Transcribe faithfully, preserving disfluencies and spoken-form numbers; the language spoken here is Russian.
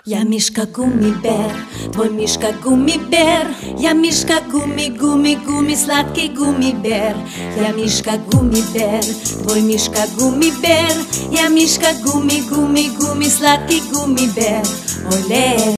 Я Мишка Гуммибер, твой Мишка Гуммибер. Я Мишка Гумми, Гумми, Гумми, сладкий Гуммибер. Я Мишка Гуммибер, твой Мишка Гуммибер. Я Мишка Гумми, Гумми, Гумми, сладкий Гуммибер. Оле!